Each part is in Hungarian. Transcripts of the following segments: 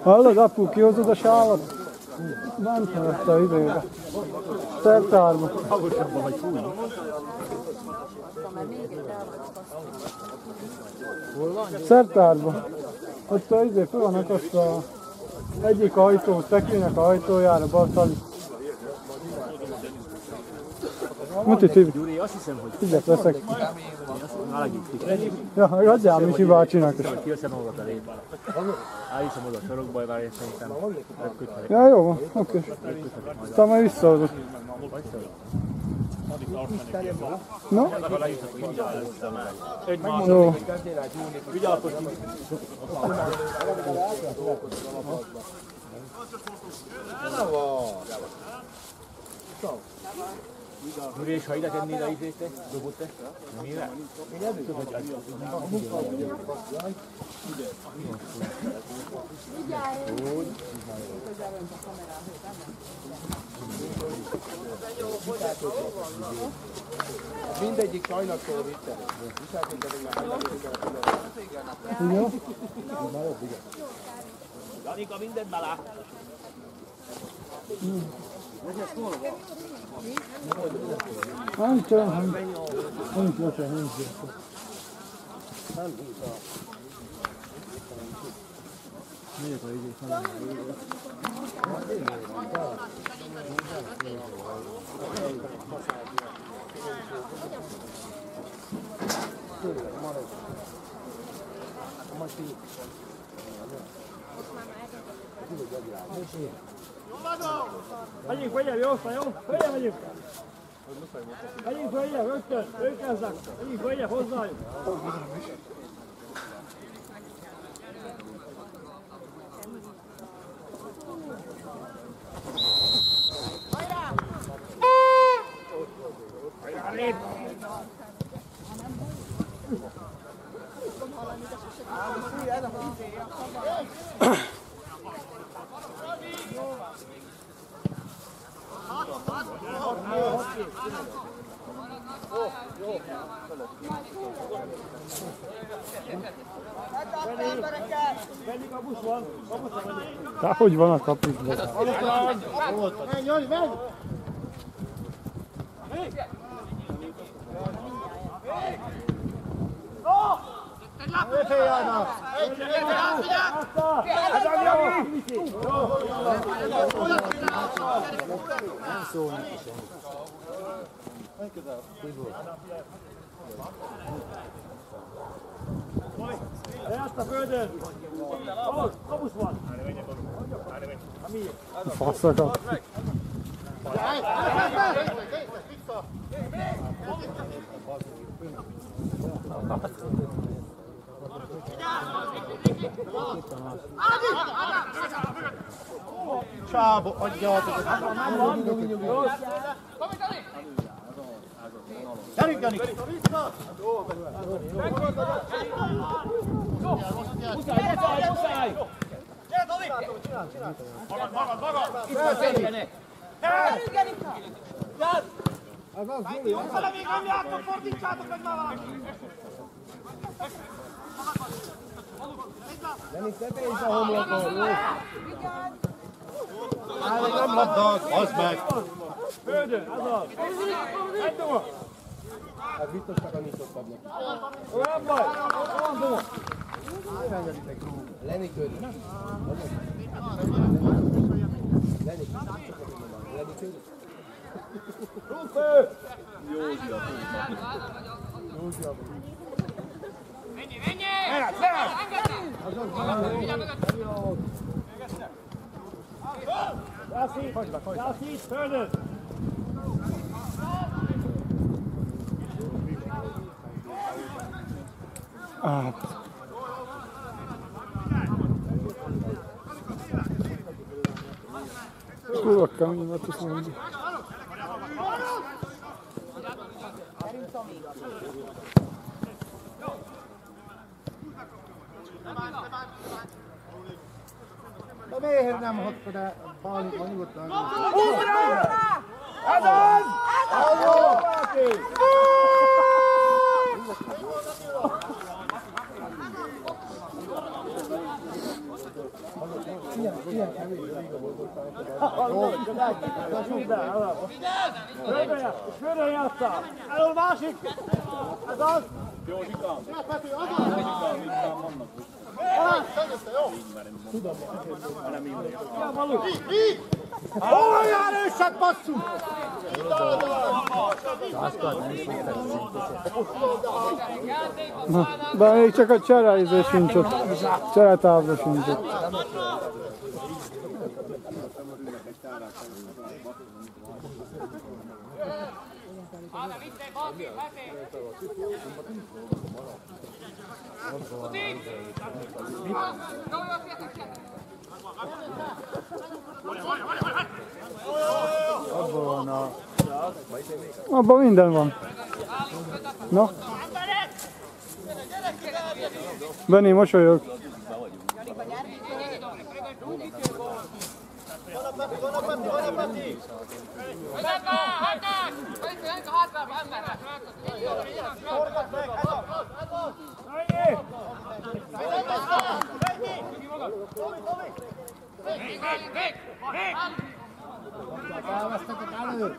Hallod, apu, kihozod a sálat? Nem szerette a idejébe. Szertárba. Havosabban vagy fúj. Szertárba. Ott a idő föl van akasztva egyik ajtó, szekrének ajtójára, balszali. Muti Tibi. Gyuri, azt hiszem, hogy... Figyelj, veszek. Ja, adjál Misi bácsinak is. Kiveszem magat elé. Elhiszem oda a sarokba, és szerintem köthetjük. Ja, jó van, oké. Aztán majd visszaadod. No? Jó. Gyuri, és ha ide tennéd a izét, te? Dobod te? Mire? Mindegyik sajnaktól vicces. Jó? Janika, mindent belá! Nem tudom, nincs löse, nincs löse. Miért a idő felem? Megyünk följebb, jó? Följebb megyünk! Megyünk följebb, rögtön! Ők kezdnek! Megyünk följebb, hozzájuk! De hogy van a kapusban? Menj, Jani, menj! Nem szólnak is. Lejárt a földön! Kapusz van! Faszakat. Csábo, adjátok! Gyerünk, Jani! Muszáj! Gyere, Tomi! Magad! Itt van Feri! Gyerünk, Janika! Gyere! Még nem jártok, fordítsátok meg már valaki! Denis, ne pénz a homlokon, jó? Nem labdad, hozd meg! Földön, ez az! Egy doma! Hát biztos csak annyit szoktam neki. Nem baj! Van doma! Lenni köri. Lenni köri. Rúfő! Menj! Jászít, földön! Kurva kemény volt, azt mondja. De miért nem hagytad el bálni, van nyugodtan? Ez az! Halló! Ilyen kevés régen volt. Főre játszál! Elől másik! Ez az! Józsikám! Peti, az az! Józsikám, itt már vannak. Tudom. Így! Olyan erőset basszuk! De még csak a csereiző sincs ott. Cseretábla sincs ott. Abban minden van. Na? Benni, mosolyog. Elvesztetek elő!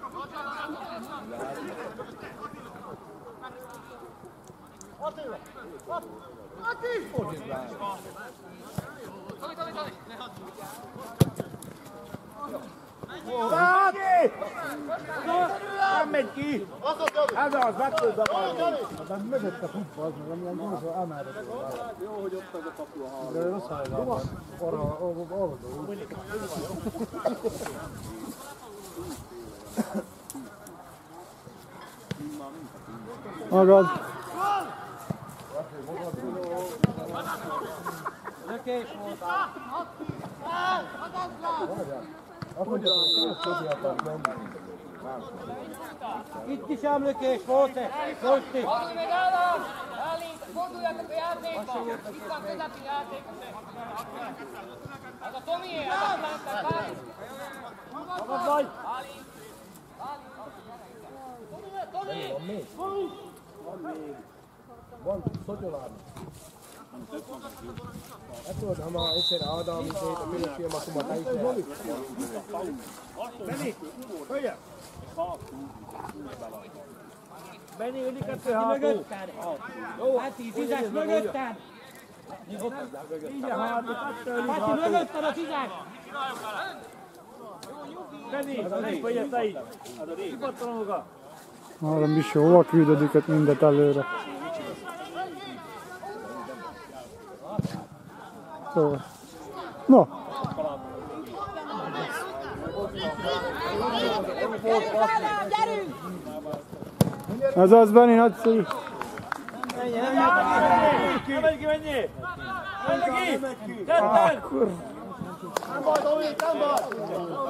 Nem megy ki! Ez az, megtudta valami! De mögötte futva az meg, amilyen gyorsan elmerre. Jó, hogy ott az a kapu a hal. De rossz helyben. Arra oldó. Magad. Lökés volt! Azt mondja, hogy közéltek menni. Itt is emlökés volt, Kosti! Fordulj meg Ádám! Elég, forduljatok a játékba! Itt van közepi játékos! Az a Tomié, az mentek, Bálint! Magad vagy! Tomi! Van szotyolárni. Hát tudod, ha ma egyszer Ádám, mint én a minőségem, akkor ma te is lehet. Benni! Hölgyem! Benni, 52 hátul! Jó, hát 10-es mögötted! Így a hátul, 2 Pati, mögötted a 10-es! Benni, vagy te így! Kipattanoga! Három is hova küldöd őket mindet előre. Szóval. No. Ez az, Benni, nagyszerű. Nem megy ki, menjél! Menj ki! Tetten! Nem baj, Tomi, nem baj!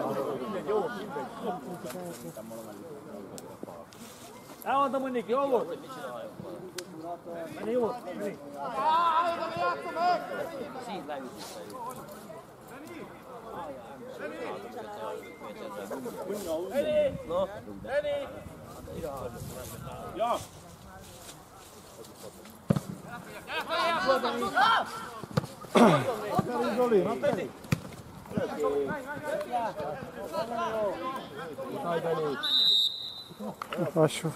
Elmondtam, hogy Niki, jól volt? Menni, jó volt? Menni! Benni! Benni! Ja! Zoli, na Peti! Lassú.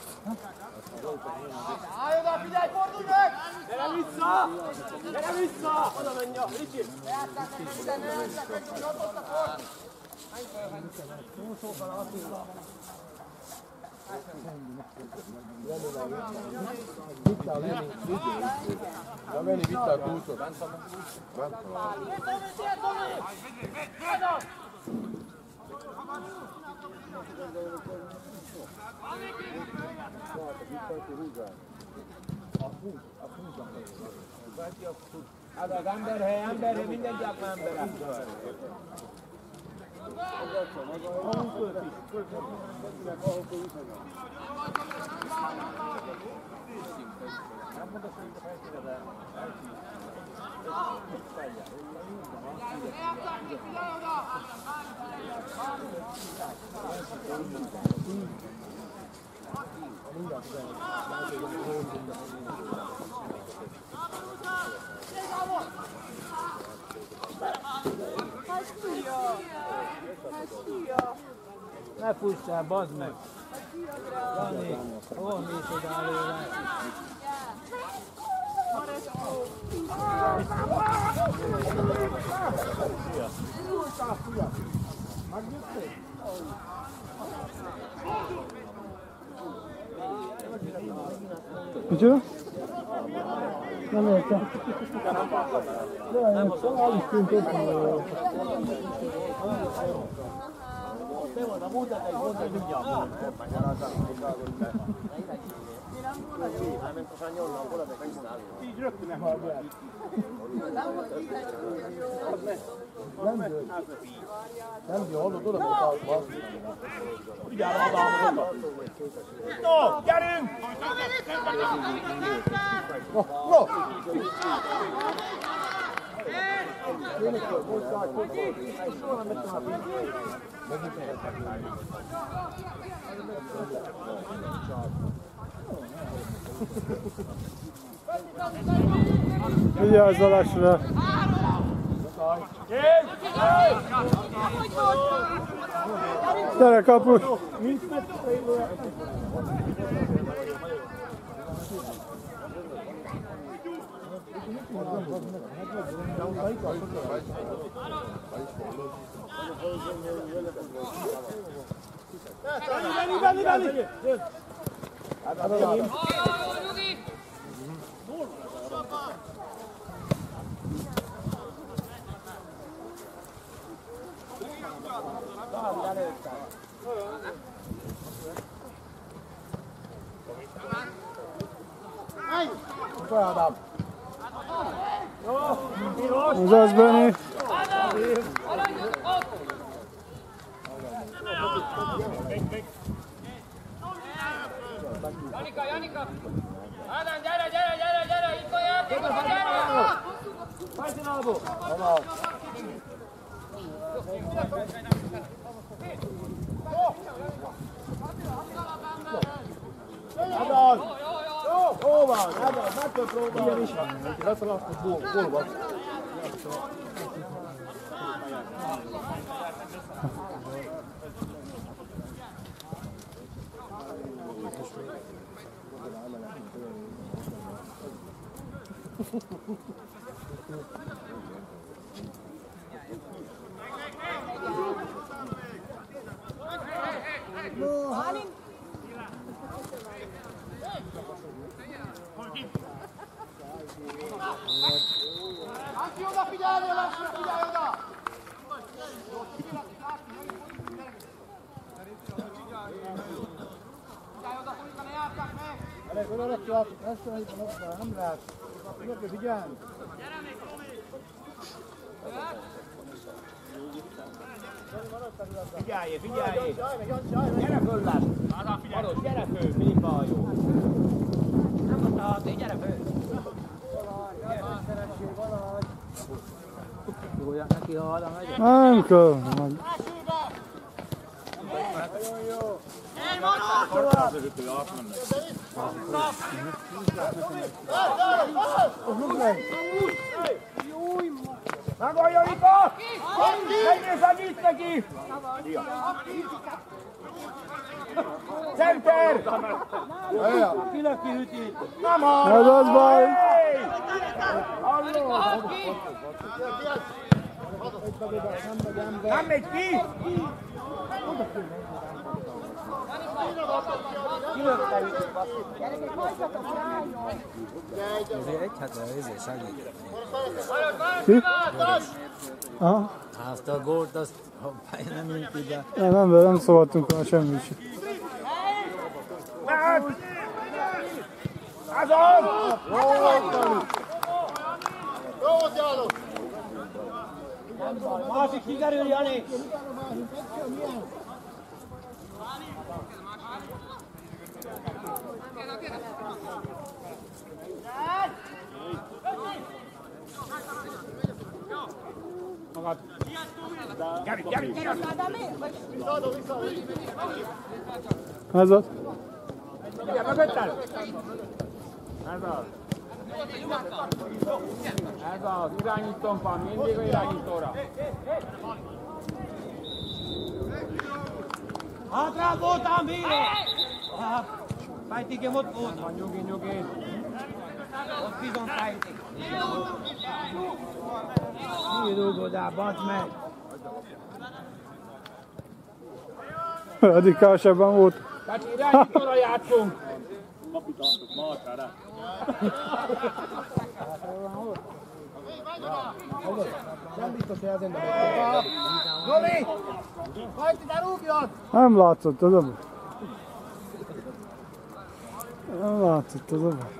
Állj oda, figyelj, fordulj meg! Gyere vissza! Gyere vissza! Oda menj, Ricsi! Ja, meni vitte a kulcsot. Ez az emberhely, mindenki akar emberek. Ne pusztál, bazd meg! Jani, hol mész oda előre? Micsoda? Nem értem. Nem, szóval is tűnt ott. Így rögtön ne hallják. Nem jó, hallod, oda volt alba. Vigyázz, Ádám, oda. No, gyerünk! No! Vigyázz Alásra! Gyere kapus! Ádám! Az az, Benni! Janika, Janika! Ádám, gyere! Itt a játékos, gyere! Hajszínálból! Ádám! Jó van, Ádám, meg kell próbálni. Leszalasztott gólba. László, oda figyelj, László, figyelj oda! Figyelj oda, Kulika, ne járták meg! Elég oda lesz, nem lehet. Oda kell figyelni. Figyelj! Gyere föl, László! Maros, gyere föl, mindig baj jó! Nem mondta, gyere föl! Rúgják neki, ha Ádám megy? Nem kell! Megolja Ika! Menjél, segíts neki! Center! Kinek kihűti? Nem hall! Ez az baj! Nem megy ki! Azért egy hete ezért segíteni. Ki? Aha. Azt a gólt, azt nem jött ide. Nem szóltunk volna semmit sem. Azon! Jó volt, János! Másik kikerül, Jani! Magad! Gyere! Ez az? Gyere, mögötted! Ez az, irányítón van, mindig a irányítóra. Hátra voltam, bíró! Fájtik, ott voltam. Nyugi. Ott bizony fájtik. Mi rúgodál, bazd meg! Radikálsabban volt. Tehát irányítóra játszunk. Kapitántok, Markára. Nem biztos, hogy ezen nem. Zoli! Hagyd ide, rúgjad! Nem látszott az abban. Nem látszott az abban.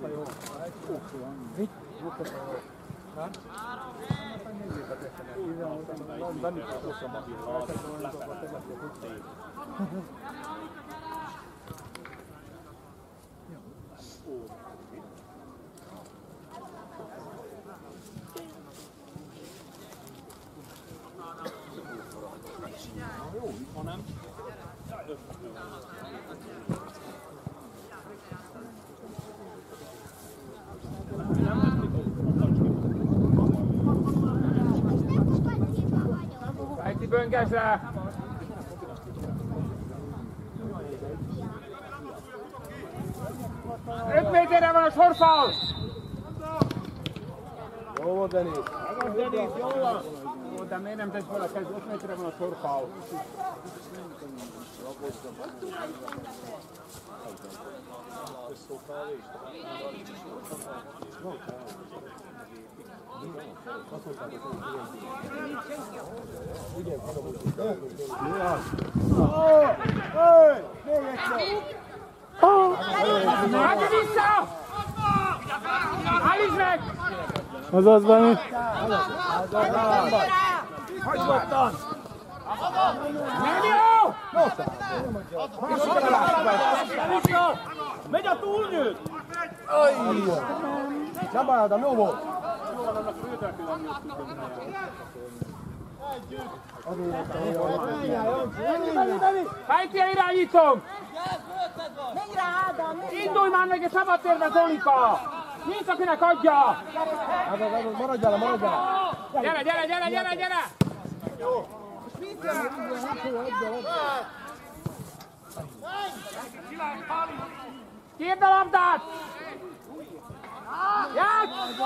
Fejti bönges rá. Öt méterre van a sorfal. Jó volt, Denis. Magas Denis, jól van. Jó, de miért nem tesz fel a kezd? 5 méterre van a sorfal. Állj vissza! Állítsd meg! Az Benni. Hagyd ottan! Nem jó! Megy a túlnyőt! Nem baj, Ádám, jó volt. Fejti, irányítom! Indulj már meg egy szabadtérbe, Zolika! Nincs, akinek adja! Maradjál! Gyere! Kérd a labdát! Játsz!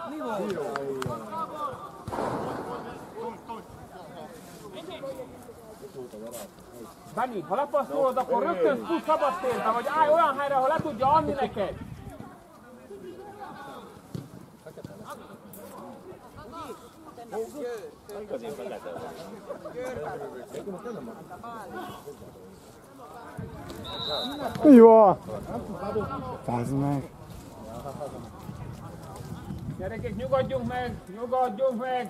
Benni, ha lepasszolod, akkor rögtön tudsz szabadtérbe, vagy állj olyan helyre, ahol le tudja adni neked. Mi van? Fázd meg. Gyerekek, nyugodjunk meg!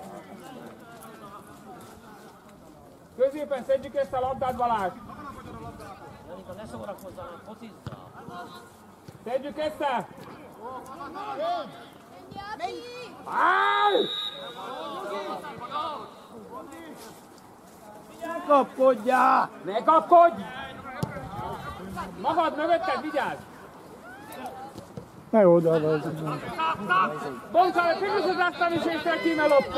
Középen szedjük ezt a labdát, Balázs! Ne szórakozzál, focizzál! Szedjük ezt! Állj! Ne kapkodjál! Ne kapkodj! Magad mögötted, vigyázz! Ne oda, Bontál, figyeljük azt a viséssel kíme loptó!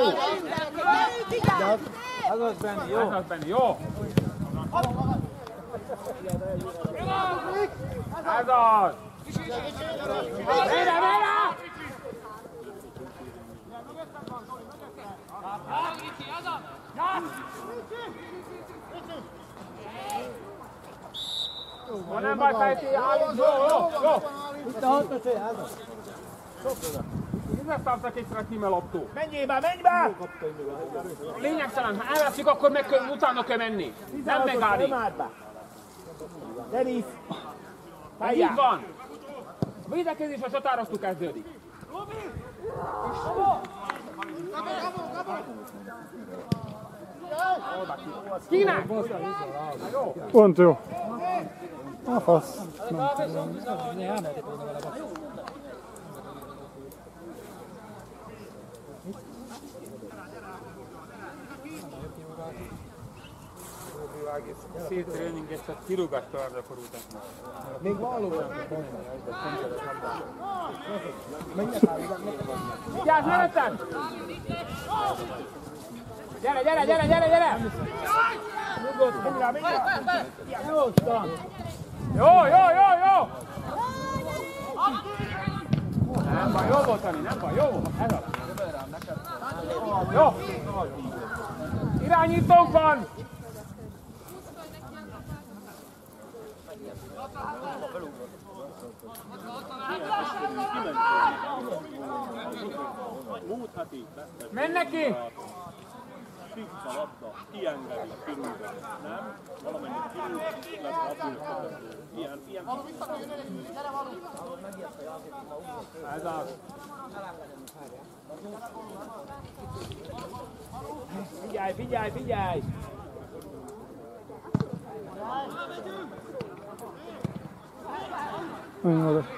Ez az Benni, jó? Ez az Benni, jó! Ez az! Merre! Ha nem baj, Fejti, állunk! Jó! Itt a hatosé, ez az. Innen tartak észre a kíme loptó. Menjél be, menj be! Lényegtelen, ha elveszik, akkor utána kell menni. Nem megállni. Denis! Ez így van. A védekezés a csatároztó kezdődik. Kinek? Jó. Pont jó. A fasz. Széttréninget, csak kirúgatta arra korultak már. Még valóban. Vigyázz, melletted! Gyere! Jó! Nem baj, jó volt, Ani, nem baj, jó volt. Ez az. Jó! Irányítónk van! Múlt heti Menj neki! fix a labda, kiengedi, kirúgja. Nem? Valamennyit kirúg, lesz abból. Ilyen. Ez az. Figyelj! Menj oda.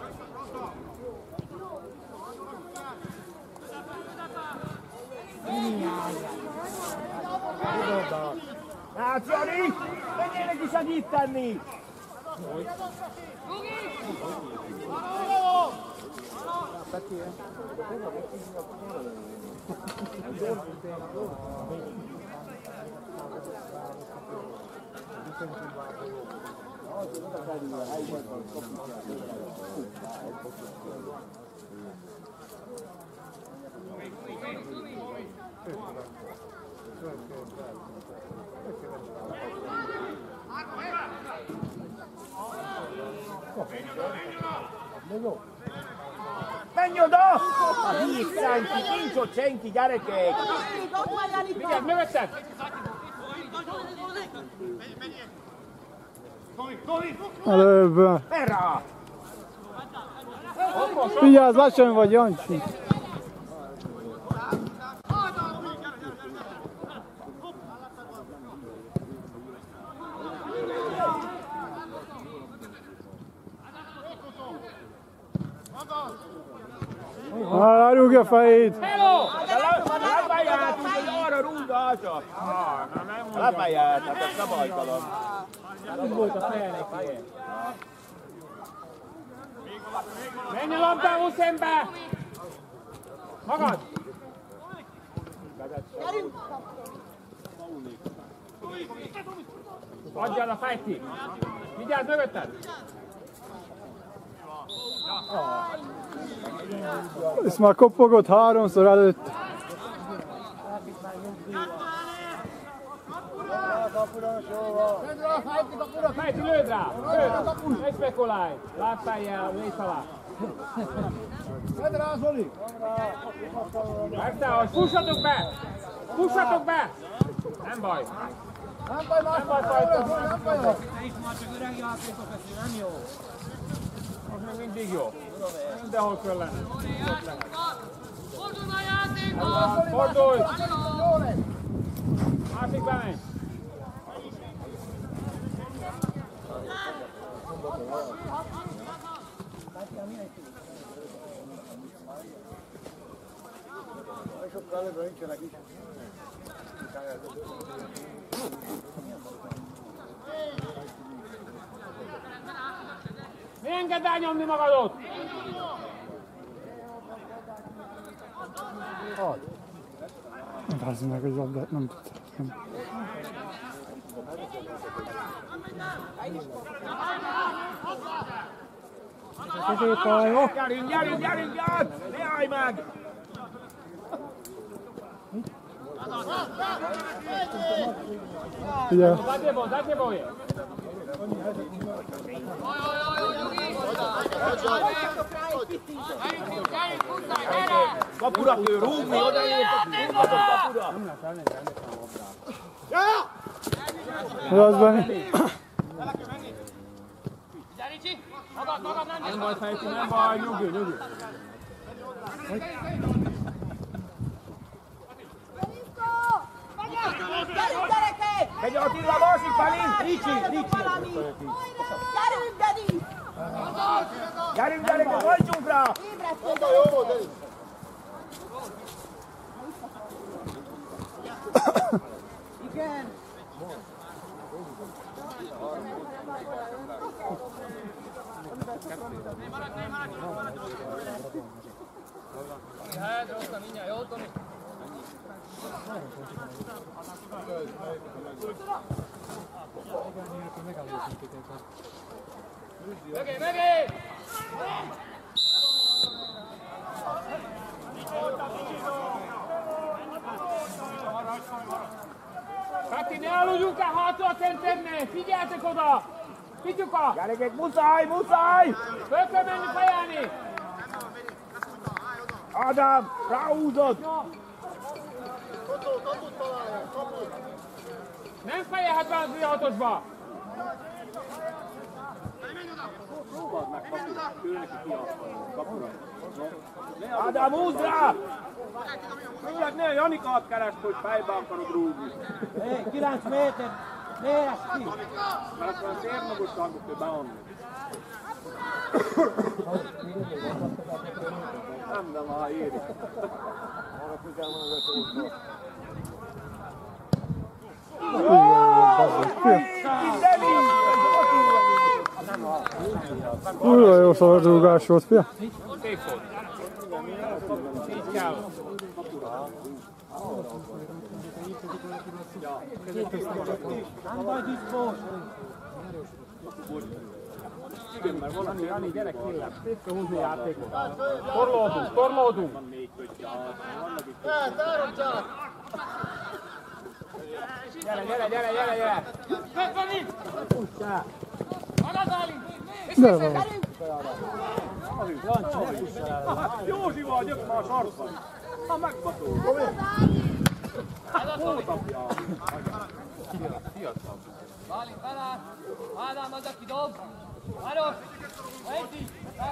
Hát, Jani! Menjél neki segíteni! Menj oda! A híd senki, nincs ott senki, gyerekek! Vigyázz, mögötted! Előbb. Merra! Vigyázz, lassan vagy, Jancsi. Rúgja a fejét! Hello! Lábáját, úgyhogy arra rúgja csak! Lábáját, hát ez szabálytalan. Nem volt a feje neki. Menj a labdához szembe! Magad! Adjál a fejt ki! Vigyázz mögötted! Ezt már kopogott háromszor előtt. Fejti, lőd rá! Lőd! Ne spekulálj! Lábfejjel, légy alá! Vedd rá, Zoli! Megszállj, fussatok be! Fussatok be! Nem baj! Nem baj, más Nem baj, nem baj! Már csak öreg játékos lesz, nem jó. Most még mindig jó. Mindenhol föl lenne. Fordulj a játékba! Fordulj! Másik bemegy! Sokkal előbb nincsenek is. Mi engedd elnyomni magadot? Bázd meg, hogy labdát nem tudtam. Középpály, jó? Gyerünk! Ne állj meg! Ugye? Dajte boj! Kapura kell rúgni, rúghatok kapura! Az Benni. Magad, Nem baj, Fejti, nem baj, nyugi! Megy Attila, másik felé! Ricsi! Gyerünk, Denis! Gyerünk, gyerekek, hagyjunk rá! Jó volt, Denis! Igen! Mindjárt, jó, Tomi. Mögé, mögé! Kati, ne aludjunk el hátul a centernél! Figyeltek oda! Pityuka! Gyerekek, muszáj, muszáj! Föl kell menni fejelni! Ádám, ráhúzod! Nem fejelhet be az 6-osba! Próbáld meg kapura, ő neki kiasztalni, kapura. Ádám, húzd rá! Főleg ne a Janikát keresd, hogy fejbe akarod rúgni. 9 méter, nézd ki! Mert akkor a térmagasságot ő beadni. Nem, de már érik. Újra jó szabadrúgás volt, fia. Szép volt. Így kell. Nem vagy diszpós! Igen, mert valami Jani, gyerek kérlek. Szép kell húzni a játékot. Torlódunk, torlódunk! Van 4 kötje, vannak itt. Gyere, gyere, gyere, gyere, gyere! Megvani! Anadali! De van. Józsi vagy, jött már a sarkban. Ha megbaszol. Hol kapja? Bálint belát! Ádám az, aki dob! Város! Egyik!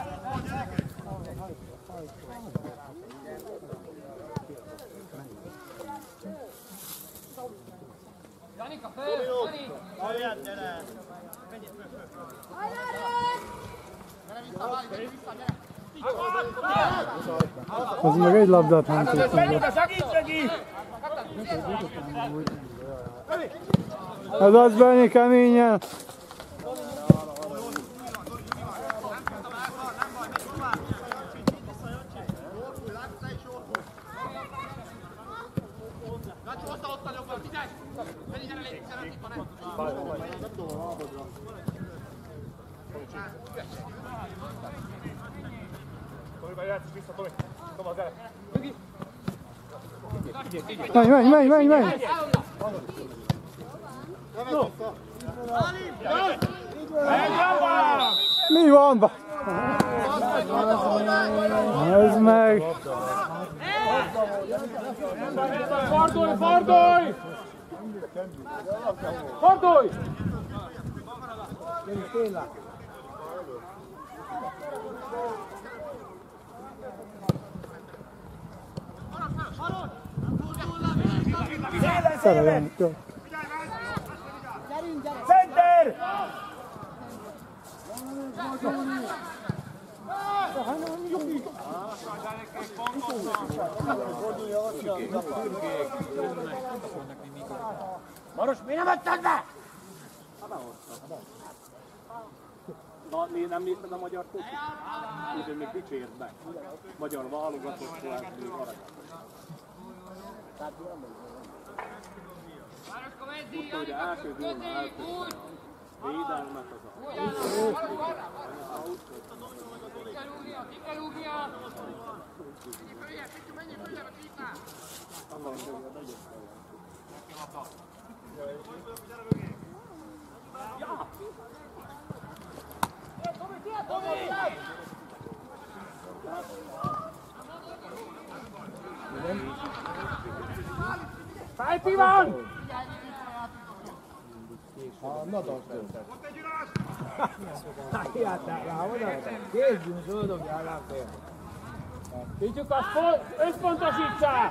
Janika, föl! Jani! Aljad, gyere! Az meg egy labdát hánytott. Segíts! Ez az Benni keményen. Menj! Mi van? Ez meg! Fordulj, fordulj! Fordulj! Szereljen, jó. Center! Maros, mi nem adtad be? Na, nem nézted a magyar focit? Úgyhogy még dicsérd meg. Magyar válogatott lesz, még aranyat. Tudta, hogy első gólna elköszön. Védelmet az a... Ki kell rúgnia! Fájti van! Kézzünk, zöldobjál rá fél! Pityuka, összpontosítsál!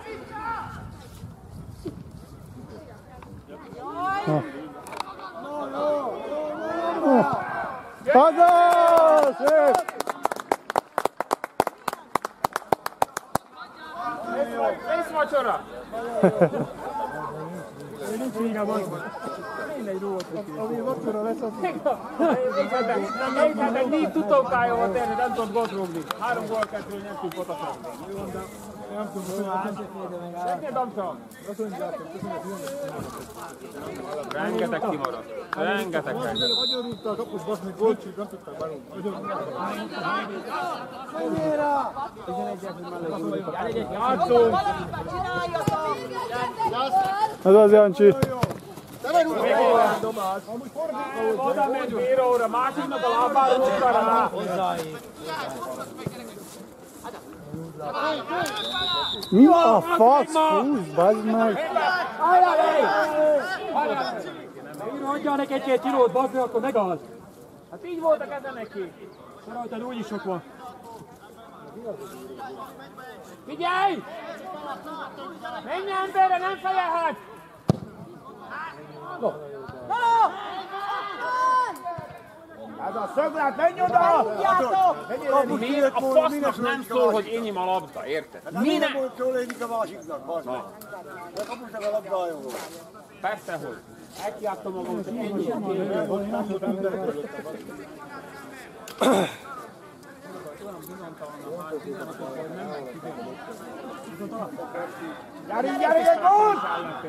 Haza! Szép! Észvacsora! Ami vacsora lesz, az... Egy négy tutókája volt erre, nem tudott gólt rúgni. 3 gól 2, nem tud potakodni. Rengeteg kimaradt. Rengeteg. Nagyon rúgta a kapus, basz meg volt, nem tudták belőle. Játszunk! Ez az Jancsi. Oda megy bíróra, másiknak a lábára rúgta rá. Mi a fasz? Húzd, bazd meg! Adjál neki egy-két kilót, bazd meg, akkor megáll. Hát így voltak ezen neki. Rajtad úgyis sok van. Figyelj! Menj emberre, nem fejelhet! Ez a szöglet, menj oda! Mi a fasznak nem szól, hogy enyém a labda, érted? Mi nem? Nem szól egyik a másiknak, bazd meg. A kapusnak a labda jó. Persze, hogy. Elkiáltom magam, hogy ennyi. Gyerünk, gyerünk, egy gól!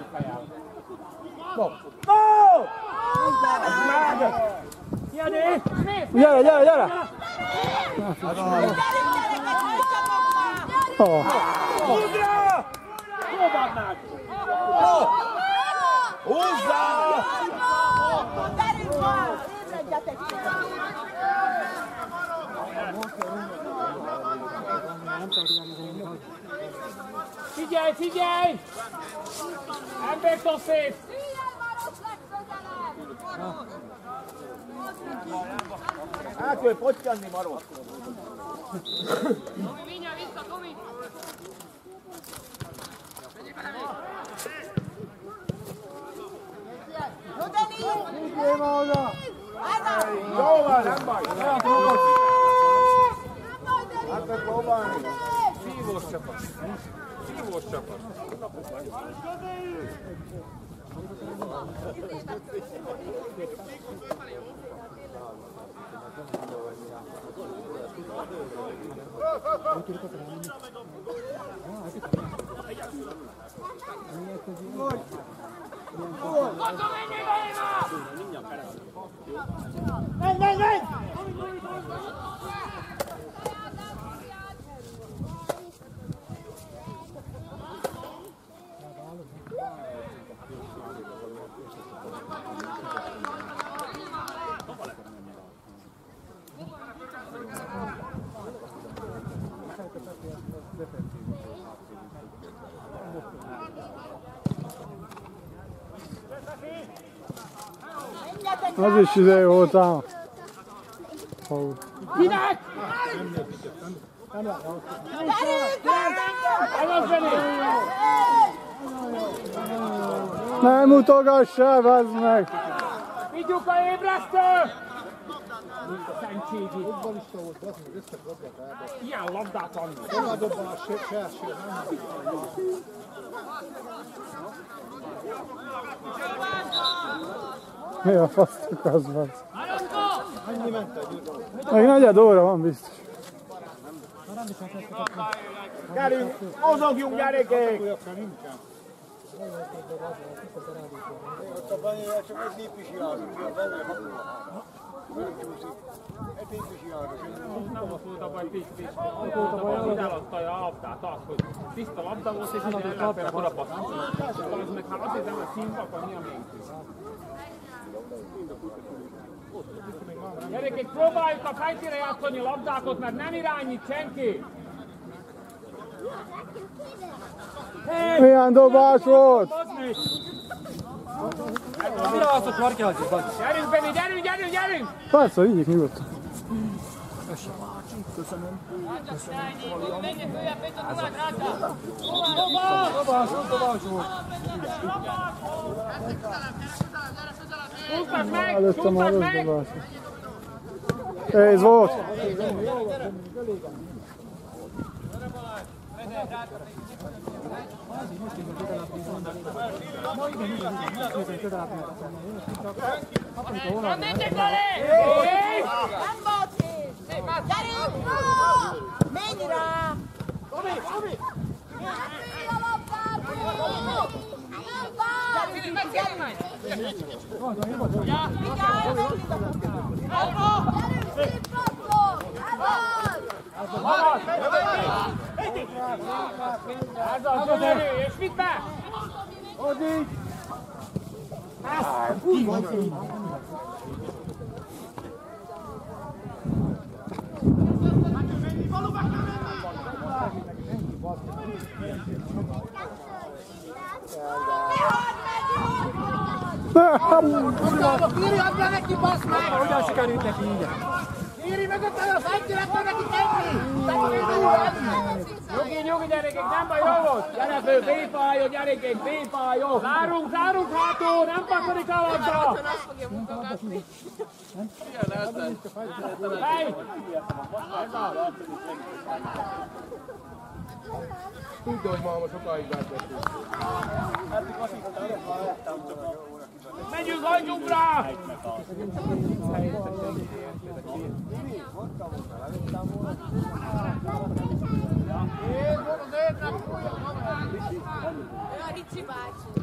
Gyere, gyere, gyere! Oh. Húzzra! Próbáld meg! Húzzá! Gyerünk már! Ébredjetek fel! Figyelj, figyelj! Embertaszép! El kell pottyanni, Maró! Tomi, mindjárt vissza, Tomi! No, Denis! Vigyél már oda! Jó van, nem baj! Hát meg próbálni. Szívós csapat! Szívós csapat! Menj, menj, menj! Az is izé volt ám. Kinek? Nem mutogassál, bazd meg! Vigyük a ébresztő! Szentségi! Futballista volt, bazd meg összekapják el. Ilyen labdát adni! Továbbdobban a selső, nem? Mi a fasztok az van? Annyi ment egy utó. Meg negyed óra van biztos. Gyerünk, mozogjunk gyerekek! Olyakra nincsen. Ott a banyája csak egy néppisi járunk. Egy néppisi járunk. Nem az volt a baj, Pisti. Az volt a baj, hogy eladta a labdát, az, hogy tiszta labda volt, és minden ellenfél oda passzol. Az meg hát azt hiszem, hogy színvak, mi a még. Gyerekek, próbáljuk a fejtére játszani a labdákat, mert nem irányít senki! Milyen dobás volt? Mire azt a sarkáltjuk, bazd? Gyerünk, Benni, gyerünk, gyerünk, gyerünk! Persze, vigyük nyugodtan. Menjek följebb, Péter, Tomák, rácsa! Dobás volt. Húztak meg, Előtte már húztak rossz meg! dobás. Ez volt. Nem menjek vele! Nem volt! Gyerünk! Menj rá! Ez az gyönyörű, és vidd be! Odígy! Kiri, adja neki, bassz meg! Hogyan sikerült neki így? Kiri, mögött az egyszerűen neki tenni! Nyugi, gyerekek, nem baj, jó volt! Gyere föl, B-fájó, gyerekek, B-fájó! Zárunk hátul, nem pakodik a labda! Hely! Tudja, hogy ma sokáig változtunk. Megyünk, hagyjunk rá! Ricsi bácsi.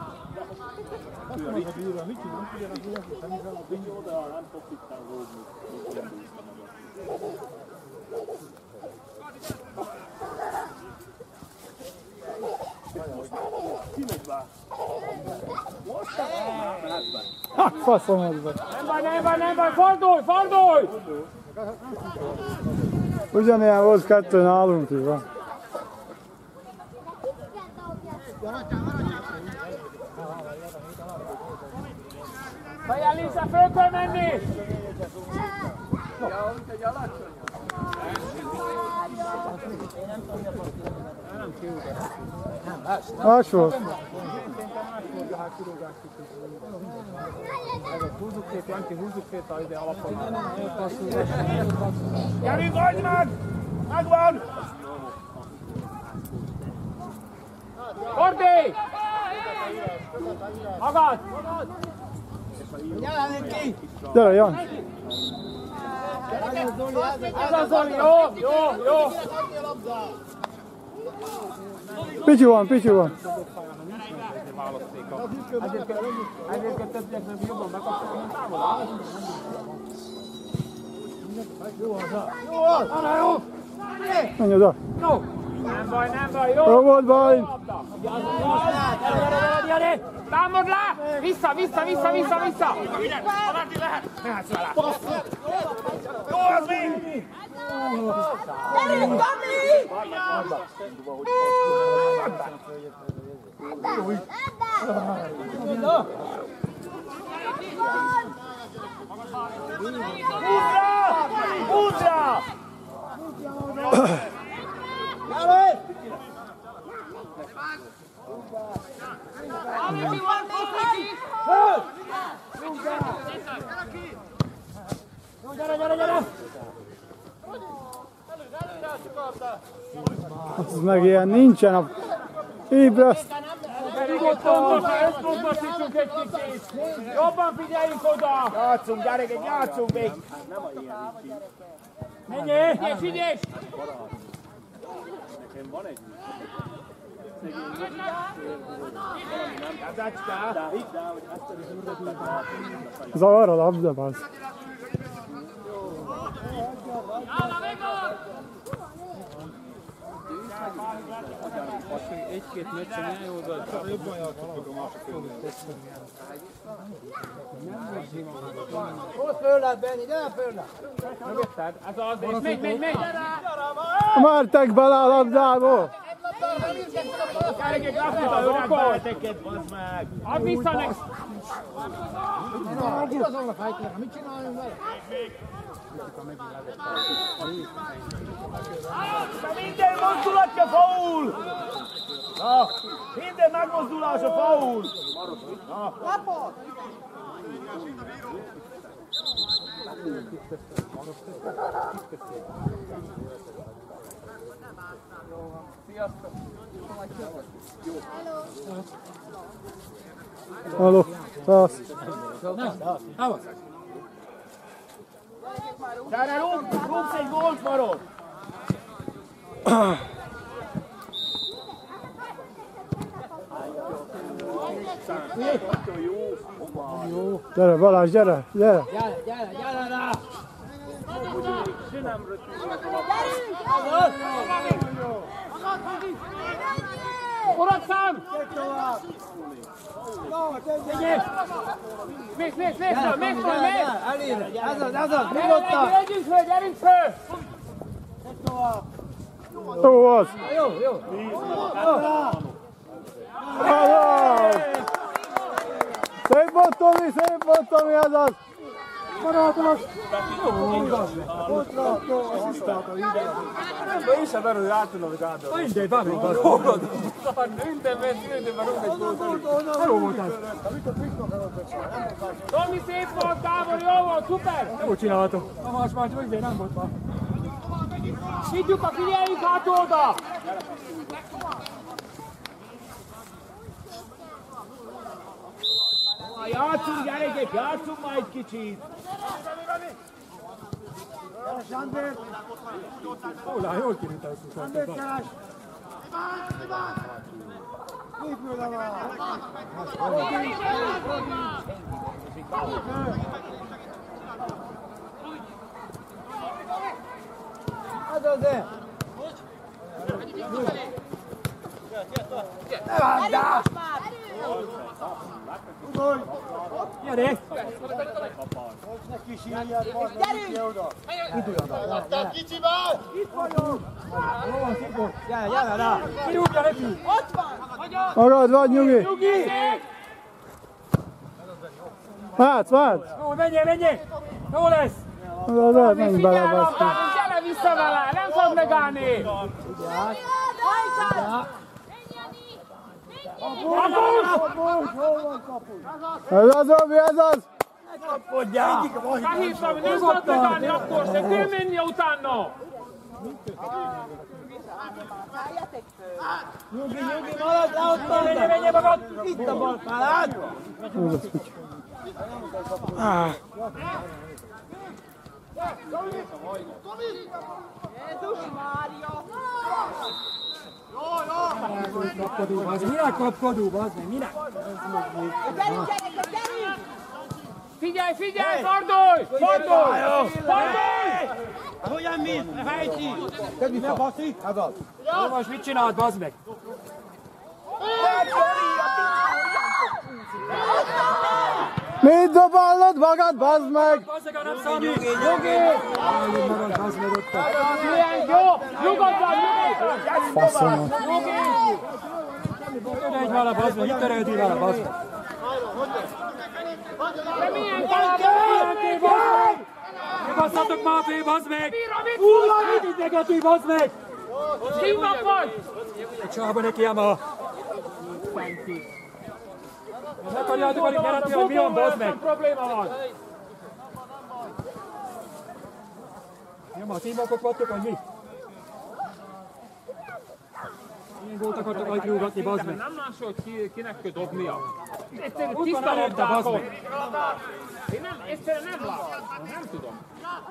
Ha, faszom ez vagy. Nem baj, fordulj! Ugyanilyen volt kettő nálunk is van. Fejjel Lisa, föl kell menni! Más volt. Gyerünk, hagyd meg! Megvan! Kordi! Magad! Gyere, Jan! Ez az Zoli, jó! Picsi van! Ezért kell többieknek jobban bekapcsolni, mint távolán. Menj oda! Nem baj, jó! Jó volt, baj! Gyere! Támad le! Vissza! Jó, az még! Gyerünk, Tomi! Húzd rá! Gyere! Az meg ilyen nincsen a... Ébreszt! Összpontosítsunk egy kicsit! Jobban figyeljünk oda! Játszunk, gyerekek, játszunk még! Menjél! Figyelj! Nekem van egy Zavar a labda, bász. Egy-két meccsen eljózott. Jobban játszottak a másik Hol föl lehet benni, gyere föl lehet! Mögötted? Ez az, és megy! Mártek bele a labdából! Gyerekek, azt A mondta, öreg akkor! beleteket, bazd meg! Add vissza neki! Igazolnak Heitlere, mit csináljunk vele? Minden mozdulatja faul! Na, minden megmozdulása faul! Lapot! Halló, szász. Gyere, rúgsz egy gólt, Marok! Gyere Balázs, gyere, gyere! Gyere rá! Se nem rögtön. Orokszám! Mész, mész! Elére! Ez az! Nyugodtan! Gyerünk föl! Jó az! Jó! Bravo! Szép volt Tomi, ez az! Barátos! Én sem verő, hogy át tudom, hogy átadom. Mindegy, van még az. Jó volt ez. Tomi, szép volt, Gábor, jó volt, szuper! Jó csináltok. A más mindegy, nem volt már. Higgyük, figyeljük hát oda! Játszunk, gyerekek, játszunk már egy kicsit. Hollá, jól kirútálszunk. Ez azért! Ne vágdál! Gyere! Gyere rá! Kirúgja neki! Magad vagy, Nyugi! Vársz! Jó, menjél! Jó lesz! Az menj bele, baszki! Gyere vissza vele, nem fog megállni! Ez az, Robi, ez az! Ráhívtam, hogy nem fog megállni akkor, se kell menni utána! Nyugi, maradj le ott! Menjél magad! Itt a bal felád! Ez az kutya. Jézus Mária! Minek kapkodó, bazd meg, minek? Gyerünk, gyerekek, gyerünk! Figyelj, fordulj! Hogyan mit? Ne fejtsi! Kedvi, ne baszik! Ez az! Jó, most mit csináld, bazd meg? Mit dobálod magad, bazd meg! Bazd meg, nem számít! Nyugi! Állj magad, bazd meg ott! Jó, nyugodtan! Faszomat! Törődj vele, bazd meg, itt törődj vele, bazd meg! De milyen kalapban? Basszatok már be, bazd meg! Mit idegeti, bazd meg! Hívnak vagy? Egy csába neki ám ne akarjátok alig jelentni, hogy mi van, bazd meg! Probléma van. Nem, a tímokok vagytok, vagy mi? Milyen gólt akartok alig rúgatni, bazd meg? Nem lássad, kinek kell dobnia. Egyszerűen Ott tiszta van a labda, bazd labdákon. meg! Én nem, egyszerűen nem látom. Nem tudom.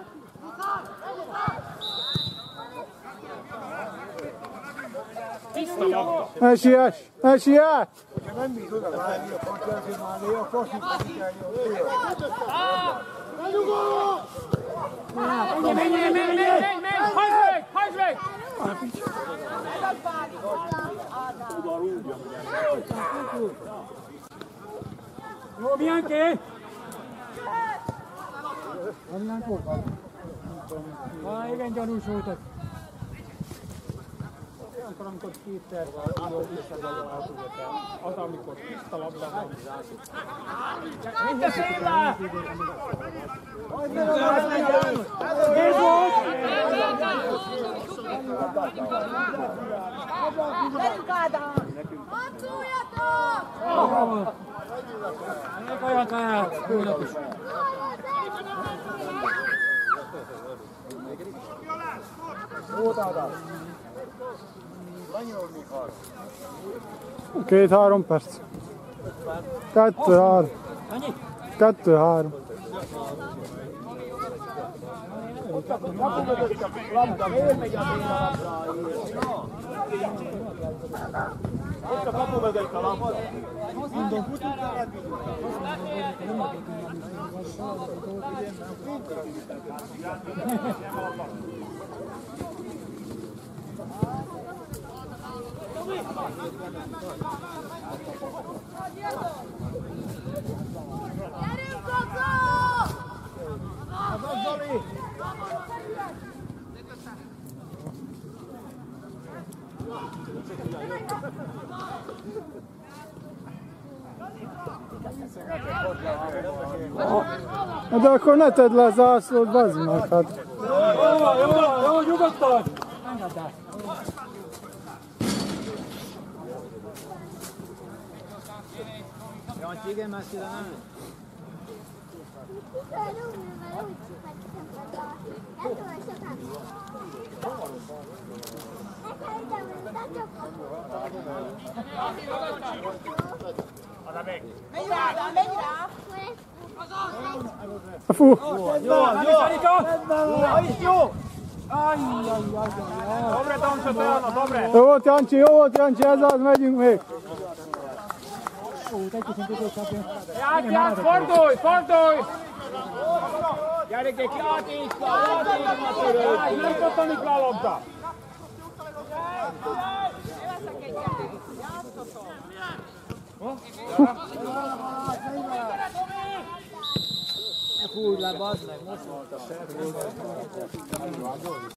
Tiszta labda. Ne siess! Ne siess! Menj! Hajtsd meg! Jó, Miánké! Igen, gyanús voltak. Amikor kétszer van, az, amikor tiszta labda van. Ez volt! Gyerünk, Ádám! Harcoljatok! Ne kaját lehet, főleg is. Két-három perc. 2-3. Annyi? 2-3. Labda, miért megy a labda? Ott a kapu mögött a lapod. Zoli! De akkor ne tedd le a zászlót, bazd meg, hát. Jó, nyugodtan! Engedd el! Jancsi, igen, messzire nem? Menj rá, menj rá! Fú! Jó! Dobre, Tomco, Teano, dobre! Jó volt Jancsi, ez az, megyünk még! Játszjál, fordulj, fordulj! Gyerekek, játék, nem tottanik le a labda! Ne fúrj le, bazd meg, most volt a